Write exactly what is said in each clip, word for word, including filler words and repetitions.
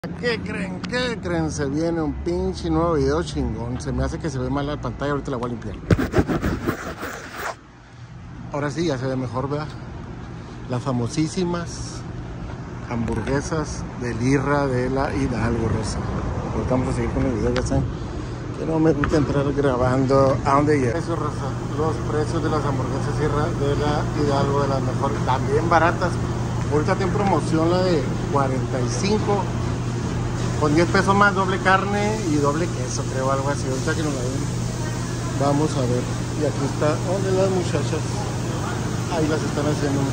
¿Qué creen? ¿Qué creen? Se viene un pinche nuevo video chingón. Se me hace que se ve mal la pantalla, ahorita la voy a limpiar. Ahora sí, ya se ve mejor, ¿verdad? Las famosísimas hamburguesas de Lirra de la Hidalgo, Rosa. Ahorita vamos a seguir con el video, ya saben que no me gusta entrar grabando a donde llega. Eso, Rosa, los precios de las hamburguesas Lirra de la Hidalgo, de las mejores, también baratas. Ahorita está en promoción la de cuarenta y cinco con diez pesos más, doble carne y doble queso, creo, algo así. Ahorita que nos la ven, vamos a ver. Y aquí está, ¿dónde las muchachas? Ahí las están haciendo.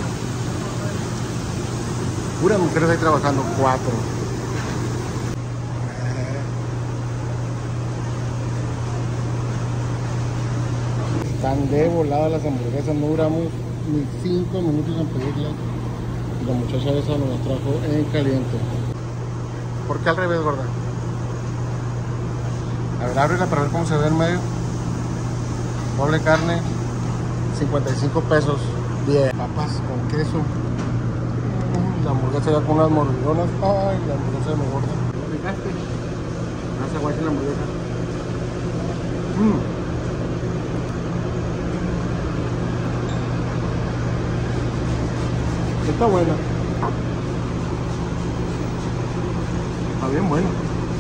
Puras mujeres ahí trabajando, cuatro. Están de volada las hamburguesas, no duramos ni cinco minutos en pedirlas. Y la muchacha esa nos las trajo en caliente. ¿Por qué al revés, gorda? A ver, ábrela para ver cómo se ve en medio. Doble carne, cincuenta y cinco pesos. Bien. Papas con queso. La hamburguesa ya con unas mordidonas. Ay, la hamburguesa me gorda. ¿Lo dejaste? No se guache la hamburguesa. Mmm. Está buena. Está bien bueno.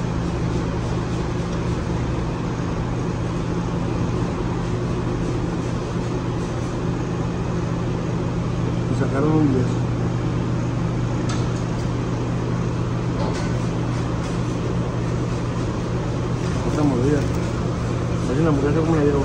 Y sacaron un diez. Otra mordida. Hay una hamburguesa como la llevo.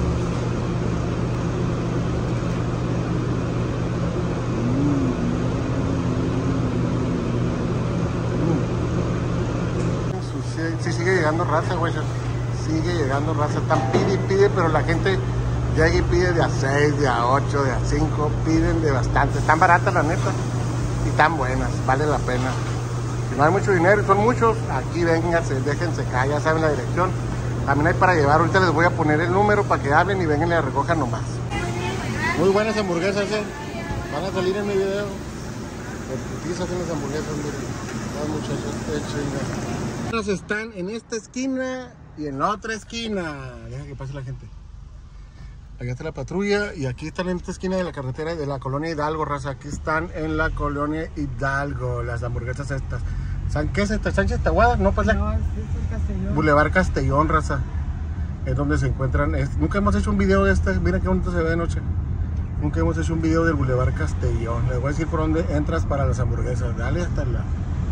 Sí, sigue llegando raza, güey. Sigue llegando raza. Están pide y pide, pero la gente llega y pide de a seis, de a ocho, de a cinco. Piden de bastante. Están baratas, la neta. Y están buenas. Vale la pena. Si no hay mucho dinero y son muchos, aquí vénganse, déjense caer. Ya saben la dirección. También hay para llevar. Ahorita les voy a poner el número para que hablen y vengan y la recojan nomás. Muy buenas hamburguesas, eh. Van a salir en mi video. Utilizan las hamburguesas, miren. Las muchachas, qué chingas. Están en esta esquina y en la otra esquina. Deja que pase la gente. Allá está la patrulla y aquí están en esta esquina de la carretera de la colonia Hidalgo, raza. Aquí están en la colonia Hidalgo las hamburguesas estas. ¿Qué es esta? ¿Sánchez Tahuada? No, pues la... No, es Castellón. Boulevard Castellón, raza. Es donde se encuentran. Es... Nunca hemos hecho un video de este. Mira qué bonito se ve de noche. Nunca hemos hecho un video del Boulevard Castellón. Les voy a decir por dónde entras para las hamburguesas. Dale hasta la...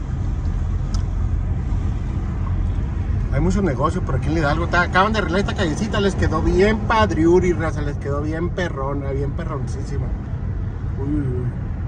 Hay muchos negocios por aquí en Hidalgo. Acaban de arreglar esta callecita. Les quedó bien padriuri, raza. Les quedó bien perrona, bien perroncísima. Uy, uy, uy.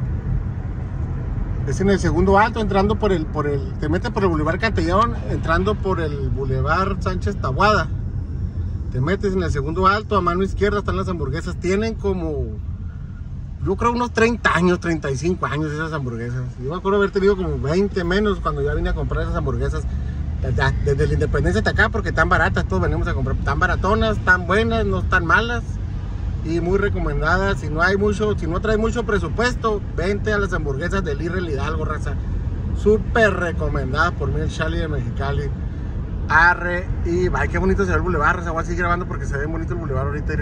Es en el segundo alto, entrando por el, por el... Te metes por el Boulevard Cantellón, entrando por el Boulevard Sánchez Tahuada. Te metes en el segundo alto, a mano izquierda están las hamburguesas. Tienen como... Yo creo unos treinta años, treinta y cinco años esas hamburguesas. Yo me acuerdo haber tenido como veinte menos cuando ya vine a comprar esas hamburguesas. Desde la Independencia hasta acá, porque están baratas, todos venimos a comprar, tan baratonas, tan buenas, no tan malas y muy recomendadas. Si no hay mucho, si no traes mucho presupuesto, vente a las hamburguesas de Lirra Hidalgo, raza. Súper recomendadas por mí, el Charlie de Mexicali. Arre y vaya, qué bonito se ve el boulevard, raza. Voy a seguir grabando porque se ve bonito el boulevard ahorita.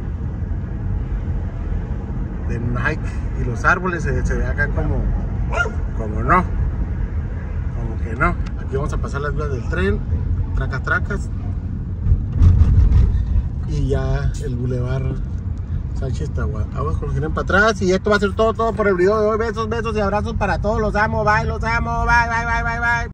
De Nike y los árboles se, se ve acá como, como no, como que no. Aquí vamos a pasar las vías del tren, tracas, tracas. Y ya el Boulevard Sánchez Tahuada. Abajo los giren para atrás. Y esto va a ser todo, todo por el video de hoy. Besos, besos y abrazos para todos. Los amo, bye, los amo, bye, bye, bye, bye, bye.